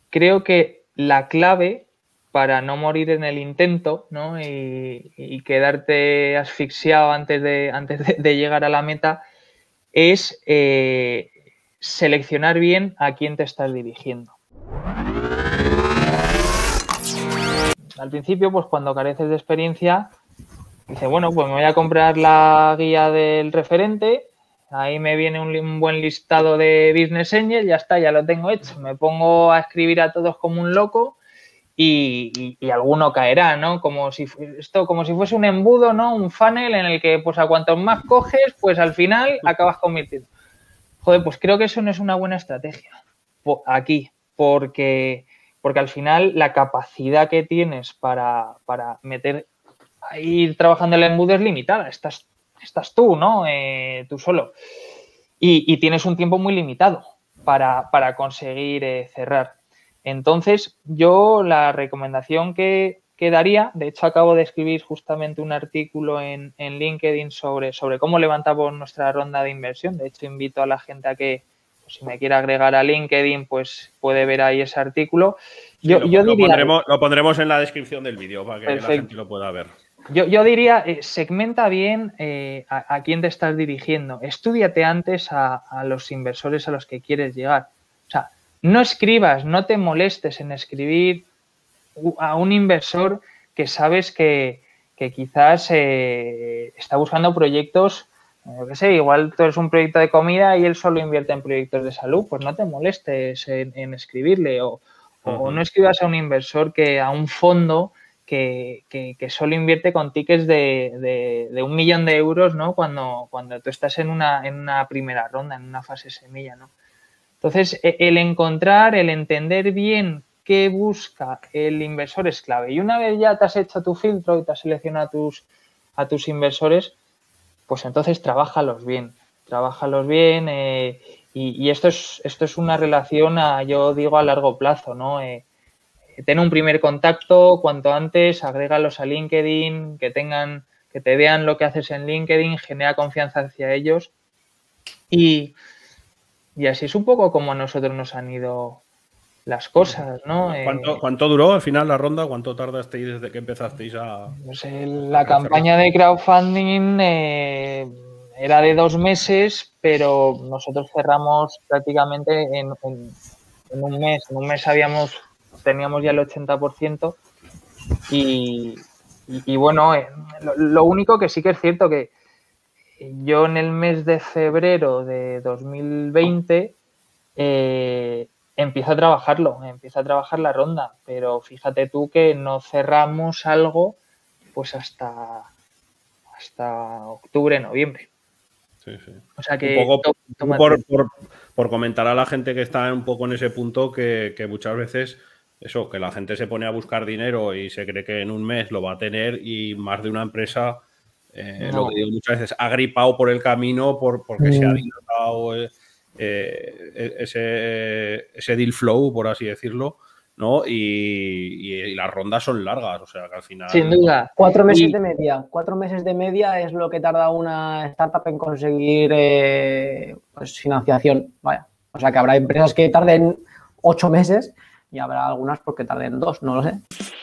creo que la clave para no morir en el intento, ¿no? y quedarte asfixiado antes de llegar a la meta es seleccionar bien a quién te estás dirigiendo. Al principio, pues cuando careces de experiencia, dices, bueno, pues me voy a comprar la guía del referente, ahí me viene un buen listado de Business Angel, ya está, ya lo tengo hecho, me pongo a escribir a todos como un loco y alguno caerá, ¿no? Como si fuese un embudo, ¿no? Un funnel en el que, pues a cuantos más coges, pues al final acabas convirtiendo. Joder, pues creo que eso no es una buena estrategia aquí, porque al final la capacidad que tienes para ir trabajando el embudo es limitada. Estás tú, ¿no? Tú solo. Y tienes un tiempo muy limitado para conseguir cerrar. Entonces, yo la recomendación que daría, de hecho acabo de escribir justamente un artículo en LinkedIn sobre cómo levantamos nuestra ronda de inversión. De hecho, invito a la gente a que, pues, si me quiere agregar a LinkedIn, pues puede ver ahí ese artículo. Sí, lo pondremos en la descripción del vídeo para que perfecto, la gente lo pueda ver. Yo diría, segmenta bien a quién te estás dirigiendo. Estúdiate antes a los inversores a los que quieres llegar. O sea, no escribas, no te molestes en escribir a un inversor que sabes que quizás está buscando proyectos, yo qué sé, igual tú eres un proyecto de comida y él solo invierte en proyectos de salud, pues no te molestes en escribirle o no escribas a un inversor a un fondo que solo invierte con tickets de 1 millón de euros, ¿no? Cuando tú estás en una primera ronda, en una fase semilla, ¿no? Entonces, el entender bien qué busca el inversor es clave. Y una vez ya te has hecho tu filtro y te has seleccionado a tus inversores, pues entonces trabájalos bien. Y esto es una relación, yo digo, a largo plazo, ¿no? Ten un primer contacto cuanto antes, agrégalos a LinkedIn, que te vean lo que haces en LinkedIn, genera confianza hacia ellos y así es un poco como a nosotros nos han ido las cosas, ¿no? ¿Cuánto duró al final la ronda? ¿Cuánto tardasteis desde que empezasteis a...? Pues la campaña de crowdfunding era de 2 meses, pero nosotros cerramos prácticamente en un mes. En un mes teníamos ya el 80% y bueno, lo único que sí que es cierto que yo en el mes de febrero de 2020 empiezo a trabajar la ronda, pero fíjate tú que no cerramos algo pues hasta octubre, noviembre. Sí, sí. O sea que un poco por comentar a la gente que está un poco en ese punto que muchas veces eso, que la gente se pone a buscar dinero y se cree que en un mes lo va a tener y más de una empresa, no. Lo que digo muchas veces, ha gripado por el camino porque se ha dilatado ese deal flow, por así decirlo, ¿no? Y las rondas son largas, o sea que al final... Sin duda. 4 meses de media. 4 meses de media es lo que tarda una startup en conseguir pues, financiación. Vaya. O sea que habrá empresas que tarden 8 meses y habrá algunas porque tarden 2, no lo sé.